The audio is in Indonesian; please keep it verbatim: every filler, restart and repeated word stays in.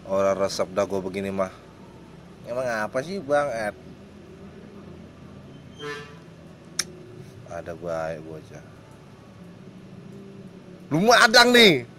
Orang resep dah gue begini mah. Emang apa sih Bang Ed? Ada baik bocah. Lu madang nih.